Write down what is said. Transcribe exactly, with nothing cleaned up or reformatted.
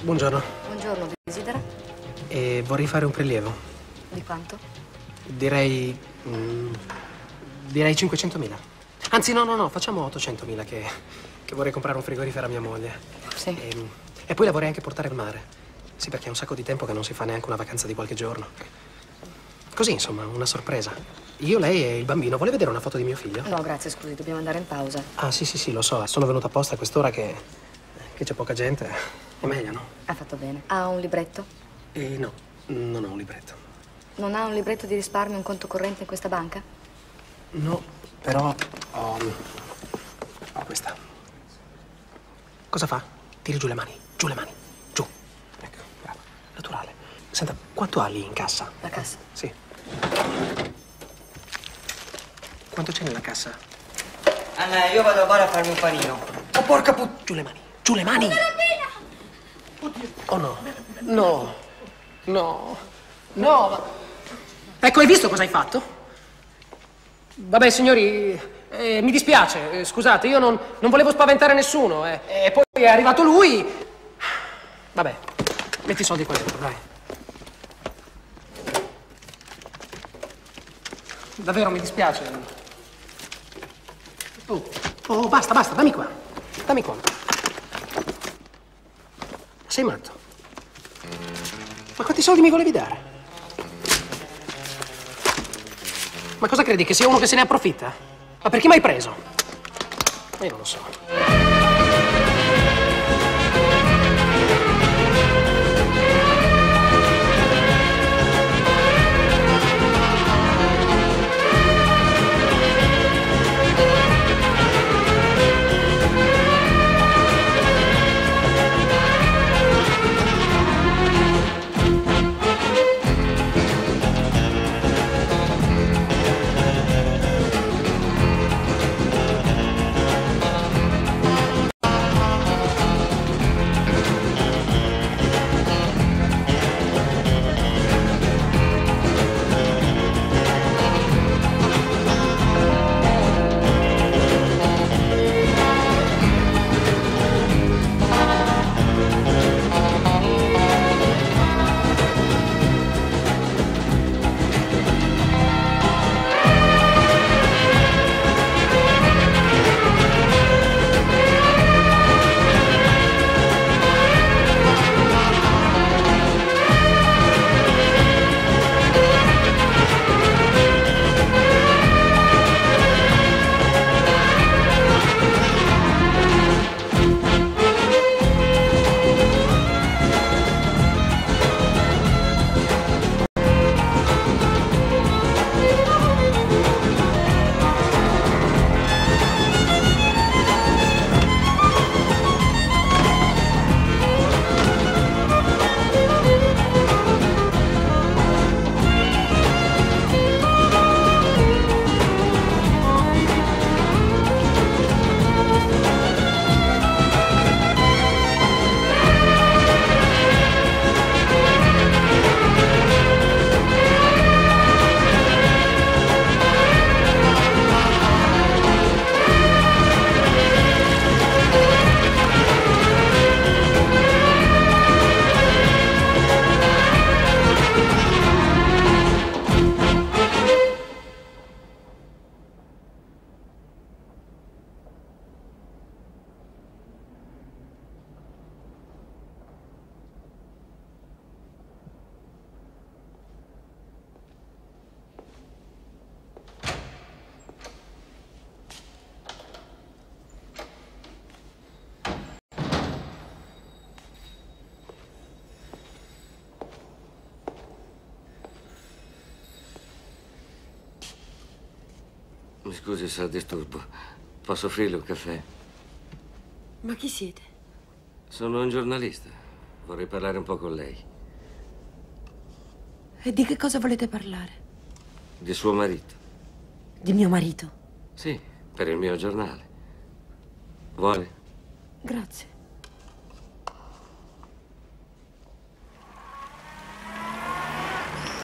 Buongiorno. Buongiorno, desidera? E vorrei fare un prelievo. Di quanto? Direi... Mm, direi cinquecentomila. Anzi, no, no, no, facciamo ottocentomila che, che vorrei comprare un frigorifero a mia moglie. Sì. E, e poi la vorrei anche portare al mare. Sì, perché è un sacco di tempo che non si fa neanche una vacanza di qualche giorno. Così, insomma, una sorpresa. Io, lei e il bambino. Vuole vedere una foto di mio figlio? No, grazie, scusi, dobbiamo andare in pausa. Ah, sì, sì, sì, lo so. Sono venuto apposta a quest'ora che, che c'è poca gente. È meglio, no? Ha fatto bene. Ha un libretto? Eh, no, non ho un libretto. Non ha un libretto di risparmio, un conto corrente in questa banca? No, però ho... ho questa. Cosa fa? Tiri giù le mani, giù le mani, giù. Ecco, bravo. Naturale. Senta, quanto ha lì in cassa? La cassa? Sì. Quanto c'è nella cassa? Anna, io vado a bar a farmi un panino. Oh, porca put... Giù le mani, giù le mani! Oh no, no, no, no. Ma... Ecco, hai visto cosa hai fatto? Vabbè, signori, eh, mi dispiace, eh, scusate, io non, non volevo spaventare nessuno. Eh. E poi è arrivato lui. Vabbè, metti i soldi qua dentro, dai. Davvero mi dispiace. Oh, oh, basta, basta, dammi qua. Dammi qua. Sei matto? Ma quanti soldi mi volevi dare? Ma cosa credi, che sia uno che se ne approfitta? Ma per chi mi hai preso? Io non lo so. Mi scusi se la disturbo. Posso offrirle un caffè? Ma chi siete? Sono un giornalista. Vorrei parlare un po' con lei. E di che cosa volete parlare? Di suo marito. Di mio marito? Sì, per il mio giornale. Vuole? Grazie.